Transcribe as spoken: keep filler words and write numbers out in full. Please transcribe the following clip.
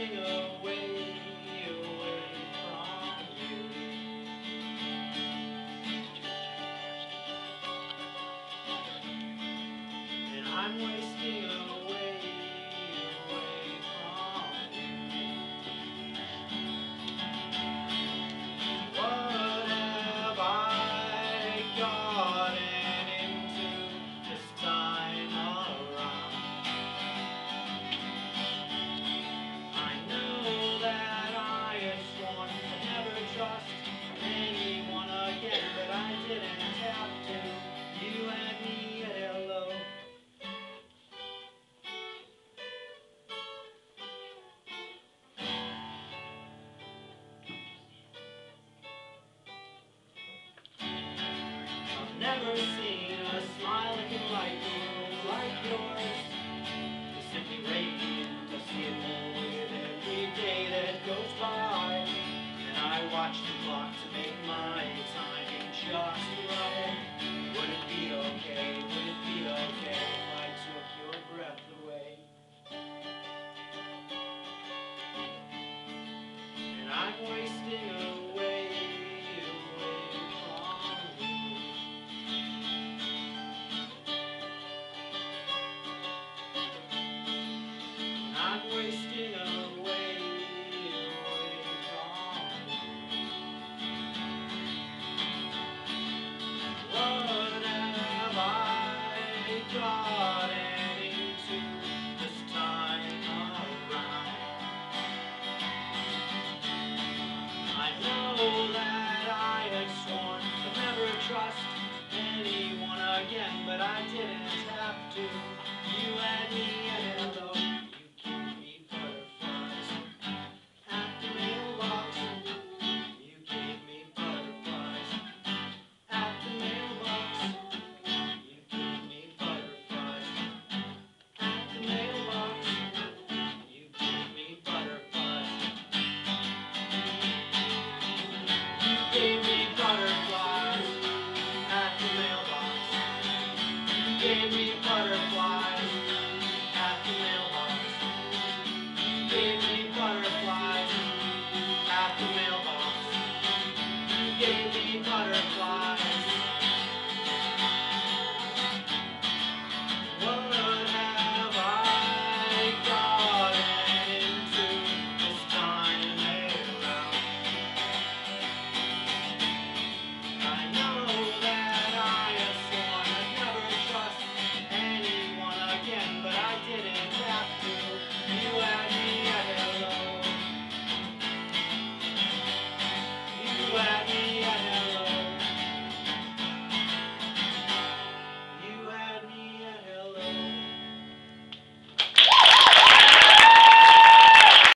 wasting away, away from you. And I'm wasting away, away from you. What have I gotten into this time around? I know that I had sworn to never trust anyone again, but I didn't have to. You and me at hello. I've never seen a smiling light world like yours. You're simply radiant. I see it more with every day that goes by. And I watch the clock to make my timing just right. Would it be okay? Would it be okay if I took your breath away? And I'm wasting away, away from you. And I'm wasting away, away from you. What have I gotten into this time around? I know that I had sworn to never trust anyone again, but I didn't have to. You and me and hello. You give me butterflies at the mailbox. You gave me butterflies at the mailbox. You gave me butterflies at the mailbox. You gave me butterflies. You gave me butterflies at the mailbox. You gave me butterflies at the mailbox. You gave me butterflies at the mailbox. You gave me butterflies. What have I gotten into this time around? I know that I have sworn I'd never trust anyone again, but I didn't